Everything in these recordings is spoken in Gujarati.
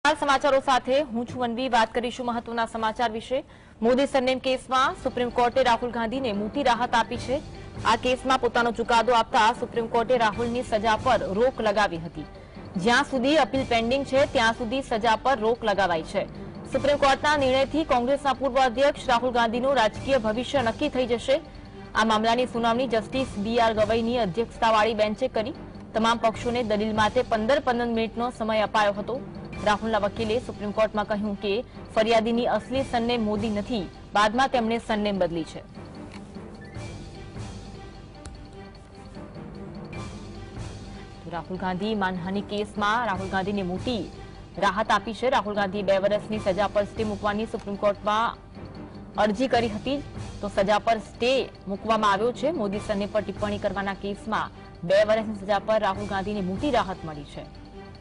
समाचारों साथे हूं છું વનવી વાત કરીશું મહત્વના સમાચાર વિશે। મોદી સરનેમ કેસમાં સુપ્રીમ કોર્ટે રાહુલ ગાંધીને મોટી રાહત આપી છે। આ કેસમાં પોતાનો ચુકાદો આપતા સુપ્રીમ કોર્ટે રાહુલની સજા પર રોક લગાવી હતી। જ્યાં સુધી અપીલ પેન્ડિંગ છે ત્યાં સુધી સજા પર રોક લગાવાઈ છે। સુપ્રીમ કોર્ટના નિર્ણયથી કોંગ્રેસના પૂર્વ અધ્યક્ષ રાહુલ ગાંધીનું રાજકીય ભવિષ્ય નક્કી થઈ જશે। આ મામલાની સુનાવણી જસ્ટિસ BR ગવઈની અધ્યક્ષતાવાળી બેન્ચે કરી। તમામ પક્ષોને દલીલ માટે 15-15 મિનિટનો સમય અપાયો હતો। રાહુલના વકીલે સુપ્રીમ કોર્ટમાં કહ્યું કે ફરિયાદીની અસલી સરનેમ મોદી નથી, બાદમાં તેમણે સરનેમ બદલી છે। રાહુલ ગાંધી માનહાનિ કેસમાં રાહુલ ગાંધીને મોટી રાહત આપી છે। રાહુલ ગાંધી 2 વર્ષની સજા પર સ્ટે મૂકવાની સુપ્રીમ કોર્ટમાં અરજી કરી હતી, તો સજા પર સ્ટે મૂકવામાં આવ્યો છે। મોદી સરનેમ પર ટિપ્પણી કરવાના કેસમાં 2 વર્ષની સજા પર રાહુલ ગાંધીને મોટી રાહત મળી છે।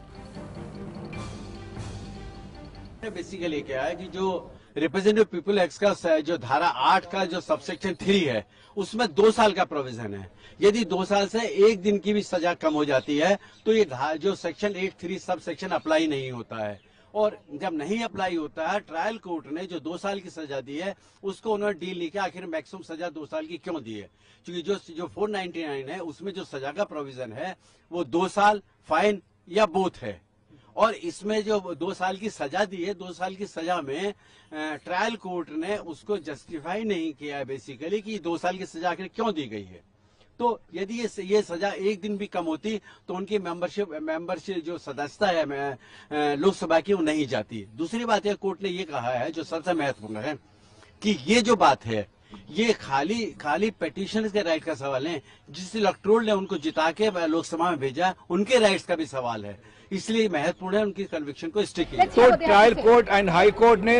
बेसिकली क्या है कि जो रिप्रेजेंटेटिव पीपल एक्ट का जो धारा 8 का जो सबसेक्शन 3 है उसमें 2 साल का प्रोविजन है। यदि 2 साल से 1 दिन की भी सजा कम हो जाती है तो ये जो सेक्शन 8(3) सब सेक्शन अप्लाई नहीं होता है। और जब नहीं अप्लाई होता है, ट्रायल कोर्ट ने जो 2 साल की सजा दी है उसको उन्होंने डील नहीं किया आखिर मैक्सिमम सजा 2 साल की क्यों दी है, क्योंकि जो 499 है उसमें जो सजा का प्रोविजन है वो 2 साल फाइन या बोथ है। और इसमें जो 2 साल की सजा दी है, 2 साल की सजा में ट्रायल कोर्ट ने उसको जस्टिफाई नहीं किया है बेसिकली कि 2 साल की सजा आखिर क्यों दी गई है। तो यदि ये सजा 1 दिन भी कम होती तो उनकी मेंबरशिप जो सदस्यता है लोकसभा की वो नहीं जाती। दूसरी बात है, कोर्ट ने ये कहा है जो सबसे महत्वपूर्ण है कि ये जो बात है ये खाली पेटिशनर्स के राइट का सवाल है। जिस इलेक्टोरल ने उनको जिता के लोकसभा में भेजा उनके राइट्स का भी सवाल है, इसलिए महत्वपूर्ण है उनकी कन्विक्शन को स्टे किया। तो trial court and high court ने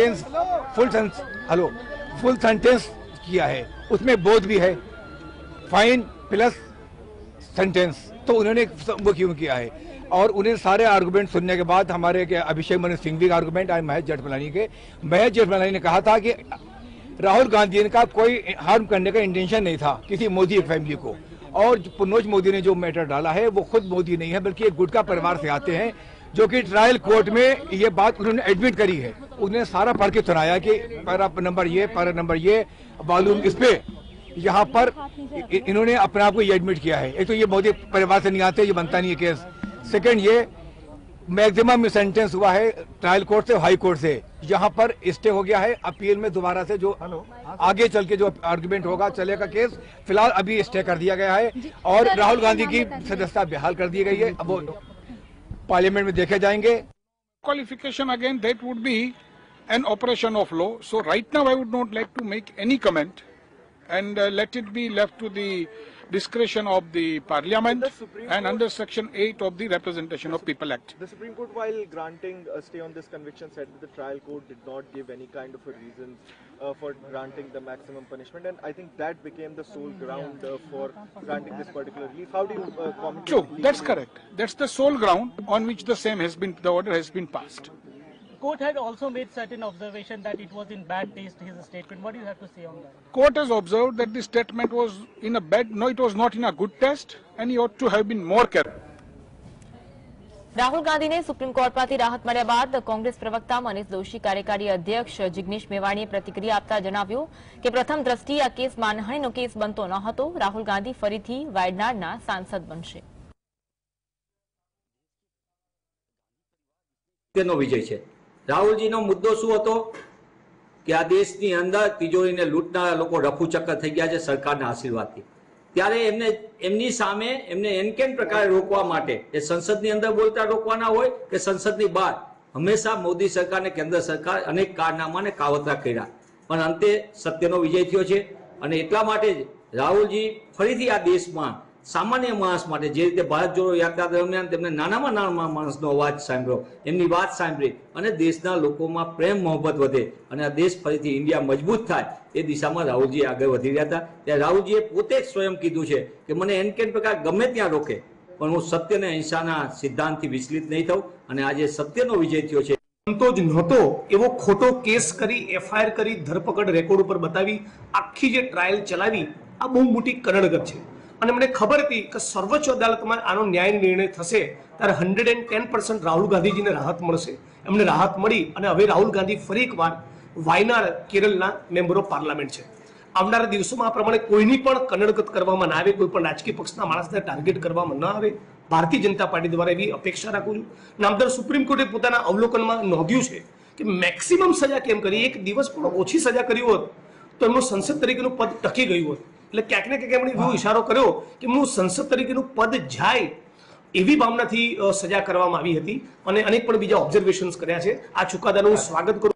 फुल सेंटेंस किया है, उसमें बोध भी है, फाइन प्लस सेंटेंस। तो उन्होंने वो क्यों किया है? और उन्हें सारे आर्गुमेंट सुनने के बाद हमारे अभिषेक मनु सिंघवी का आर्गुमेंट और महेश जेठमलानी ने कहा था कि राहुल गांधी का कोई हार्म करने का इंटेंशन नहीं था किसी मोदी फैमिली को। और पुनोज मोदी ने जो मैटर डाला है वो खुद मोदी नहीं है बल्कि एक गुटका परिवार से आते हैं, जो कि ट्रायल कोर्ट में ये बात उन्होंने एडमिट करी है। उन्होंने सारा पढ़ के सुनाया कि पैरा नंबर ये वॉल्यूम इस पे यहाँ पर इन्होंने अपने आप को ये एडमिट किया है। एक तो ये मोदी परिवार से नहीं आते, ये बनता नहीं है केस। सेकंड, ये मैक्सिमम सेंटेंस हुआ है ट्रायल कोर्ट से हाई कोर्ट से, यहाँ पर स्टे हो गया है। अपील में दोबारा से जो आगे चल के जो आर्गुमेंट होगा चलेगा केस, फिलहाल अभी स्टे कर दिया गया है और राहुल गांधी की सदस्यता बहाल कर दी गई है। अब वो पार्लियामेंट में देखे जाएंगे। Qualification again that would be an operation of law, so right now I would not like to make any comment and let it be left to the discretion of the Parliament and under Section 8 of the Representation of People Act. The Supreme Court, while granting a stay on this conviction, said that the trial court did not give any kind of a reason for granting the maximum punishment, and I think that became the sole ground for granting this particular relief. How do you comment? True, that's correct. That's the sole ground on which the order has been passed. Court had also made certain observation that it was in bad taste, his statement. What do you have to say on that? Court has observed that the statement was it was not in a good taste and he ought to have been more careful. Rahul ગાંધીને સુપ્રીમ કોર્ટમાંથી રાહત મળ્યા બાદ કોંગ્રેસ પ્રવક્તા મનીષ દોશી કાર્યકારી અધ્યક્ષ જિગ્નેશ મેવાણીએ પ્રતિક્રિયા આપતા જણાવ્યું કે પ્રથમ દ્રષ્ટિએ આ કેસ માનહાનિનો કેસ બનતો ન હતો। રાહુલ ગાંધી ફરીથી વાયનાડના સાંસદ બનશે। તેનો વિજય છે। રાહુલજીનો મુદ્દો શું હતો કે આ દેશની અંદર તિજોરીને લૂંટનારા લોકો રફુ ચક્કર થઈ ગયા છે સરકારના આશીર્વાદથી। ત્યારે એમની સામે એમને એનકેન પ્રકારે રોકવા માટે એ સંસદની અંદર બોલતા રોકવાના હોય કે સંસદની બહાર, હંમેશા મોદી સરકાર ને કેન્દ્ર સરકાર અનેક કારનામા ને કાવતરા કર્યા, પણ અંતે સત્યનો વિજય થયો છે। અને એટલા માટે જ રાહુલજી ફરીથી આ દેશમાં સામાન્ય માણસ માટે જે રીતે ભારત જોડો યાત્રા દરમિયાન તેમને નાનામાં નાના માણસનો અવાજ સાંભળ્યો, એમની વાત સાંભળી અને દેશના લોકોમાં પ્રેમ મોહબ્બત વધે અને આ દેશ ફરીથી ઇન્ડિયા મજબૂત થાય એ દિશામાં રાહુલજી આગળ વધી રહ્યા હતા। ત્યારે રાહુલજીએ પોતે જ સ્વયં કીધું છે કે મને એનકેન પ્રકાર ગમે ત્યાં રોકે પણ હું સત્ય અને અહિંસાના સિદ્ધાંતથી વિચલિત નહીં થઉં અને આજે સત્યનો વિજય થયો છે। તો જ નહોતો એવો ખોટો કેસ કરી, એફઆઈઆર કરી, ધરપકડ રેકોર્ડ ઉપર બતાવી આખી જે ટ્રાયલ ચલાવી, આ બહુ મોટી કનડગત છે। અને મને ખબર હતી કે સર્વોચ્ચ અદાલતમાં આનો ન્યાય નિર્ણય થશે ત્યારે 110% રાહુલ ગાંધીજીને રાહત મળશે. એમને રાહત મળી અને હવે રાહુલ ગાંધી ફરી એકવાર વાયનાડ કેરળના મેમ્બર ઓફ પાર્લામેન્ટ છે. આવનારા દિવસોમાં આ પ્રમાણે કોઈની પણ કનડગત કરવામાં ના આવે, કોઈ પણ રાજકીય પક્ષના માણસને ટાર્ગેટ કરવામાં ન આવે. ભારતીય જનતા પાર્ટી દ્વારા એવી અપેક્ષા રાખું છું. નામદાર સુપ્રીમ કોર્ટે પોતાના અવલોકનમાં નોંધ્યું છે કે મેક્સિમમ સજા કેમ કરી, એક દિવસ પણ ઓછી સજા કરી હોત તો એમનું સંસદ તરીકેનું પદ ટકી ગયું હોત. એટલે ક્યાંક ને ક્યાંક એમણે એવો ઇશારો કર્યો કે એમનું સંસદ તરીકેનું પદ જાય એવી ભાવનાથી સજા કરવામાં આવી હતી અને અનેક પણ બીજા ઓબ્ઝર્વેશન્સ કર્યા છે. આ ચુકાદાનું હું સ્વાગત કરું.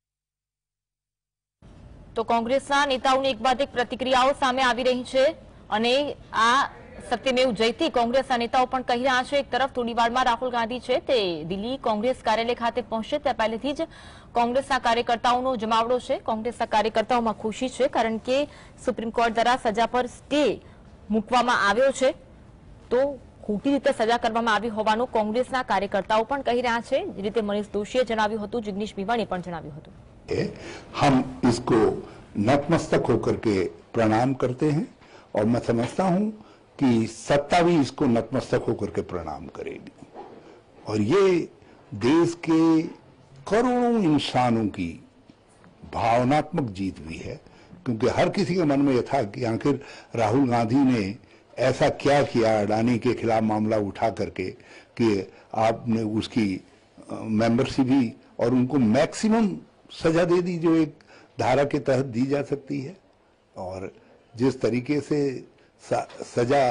તો કોંગ્રેસના નેતાઓની એક બાદ એક પ્રતિક્રિયાઓ સામે આવી રહી છે અને આ સત્યમેવ જયતે કોંગ્રેસના નેતાઓ પણ કહી રહ્યા છે. એક તરફ થોડી વારમાં રાહુલ ગાંધી છે તે દિલ્હી કોંગ્રેસ કાર્યાલય ખાતે પહોંચશે તે પહેલેથી જ કોંગ્રેસના કાર્યકર્તાઓનો જમાવડો છે. કોંગ્રેસના કાર્યકર્તાઓમાં ખુશી છે કારણ કે સુપ્રીમ કોર્ટ દ્વારા સજા પર સ્ટે મૂકવામાં આવ્યો છે તો ખોટી રીતે સજા કરવામાં આવી હોવાનું કોંગ્રેસના કાર્યકર્તાઓ પણ કહી રહ્યા છે. જે રીતે મનીષ દોશીએ જણાવ્યું હતું, જિગ્નેશ મેવાણીએ પણ જણાવ્યું હતું. हम इसको नतमस्तक होकर के प्रणाम करते हैं और मैं समझता हूं कि सत्ता भी इसको नतमस्तक होकर के प्रणाम करेगी और ये देश के करोड़ों इंसानों की भावनात्मक जीत भी है, क्योंकि हर किसी के मन में यह था कि आखिर राहुल गांधी ने ऐसा क्या किया अडानी के खिलाफ मामला उठा करके कि आपने उसकी मेंबरशिप ही और उनको मैक्सिमम सजा दे दी जो एक धारा के तहत दी जा सकती है. और जिस तरीके से सजा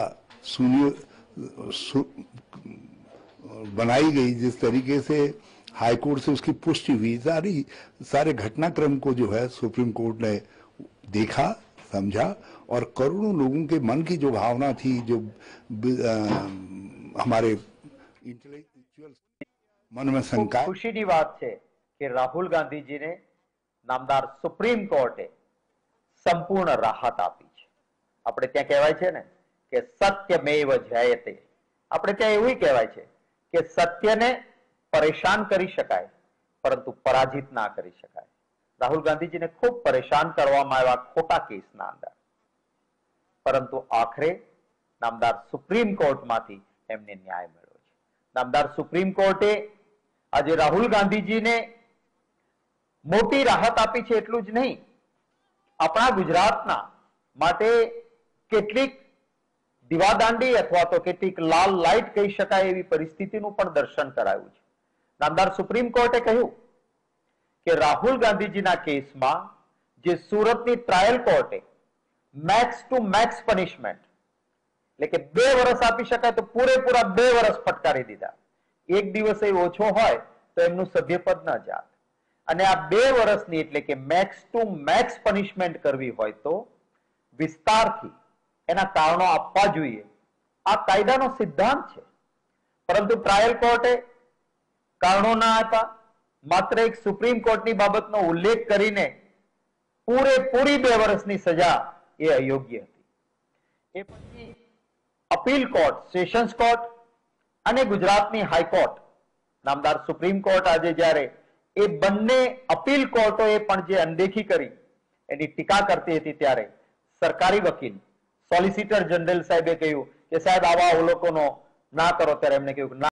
बनाई गई, जिस तरीके से हाई कोर्ट से उसकी पुष्टि हुई, सारे घटनाक्रम को जो है सुप्रीम कोर्ट ने देखा, समझा और करोड़ों लोगों के मन की जो भावना थी, जो हमारे इंटेलेक्चुअल मन में शंका. खुशीની વાત છે કે રાહુલ ગાંધીજીને નામદાર સુપ્રીમ કોર્ટે સંપૂર્ણ રાહત આપી છે. આપણે ત્યાં કહેવાય છે ને કે સત્યમેવ જયતે. આપણે ત્યાં એવું કહેવાય છે કે સત્યને પરેશાન કરી શકાય પરંતુ પરાજિત ના કરી શકાય. રાહુલ ગાંધીજીને ખૂબ પરેશાન કરવામાં આવ્યા ખોટા કેસના અંદર, પરંતુ આખરે નામદાર સુપ્રીમ કોર્ટમાંથી એમને ન્યાય મળ્યો છે. નામદાર સુપ્રીમ કોર્ટે આજે રાહુલ ગાંધીજીને મોટી રાહત આપી છે. એટલું જ નહીં, આપણા ગુજરાતના માટે કેટલીક દીવાદાંડી અથવા તો કેટલીક લાલ લાઈટ કહી શકાય એવી પરિસ્થિતિનું પણ દર્શન કરાયું છે. નામદાર સુપ્રીમ કોર્ટે કહ્યું કે રાહુલ ગાંધીજીના કેસમાં જે સુરતની ટ્રાયલ કોર્ટે મેક્સ ટુ મેક્સ પનિશમેન્ટ એટલે કે 2 વર્ષ આપી શકાય તો પૂરેપૂરા 2 વર્ષ ફટકારી દીધા. એક દિવસ ઓછો હોય તો એમનું સભ્યપદ ન જાત અને આ 2 વર્ષની એટલે કે મેક્સ ટુ મેક્સ પનિશમેન્ટ કરવી હોય તો વિસ્તારથી એના કારણો આપવા જોઈએ. આ કાયદાનો સિદ્ધાંત છે, પરંતુ ટ્રાયલ કોર્ટે કારણો ના આપ્યા. માત્ર એક સુપ્રીમ કોર્ટની બાબતનો ઉલ્લેખ કરીને પૂરેપૂરી 2 વર્ષની સજા એ અયોગ્ય હતી. એ પછી અપીલ કોર્ટ, સેશન્સ કોર્ટ અને ગુજરાતની હાઈકોર્ટ, નામદાર સુપ્રીમ કોર્ટ આજે જ્યારે એ બંને અપીલ કોર્ટોએ પણ જે અનદેખી કરી એની ટીકા કરતી હતી ત્યારે સરકારી વકીલ સોલિસિટર જનરલ સાહેબે કહ્યું કે સાહેબ આવા અવલોકનો ના કરો, ત્યારે એમને કહ્યું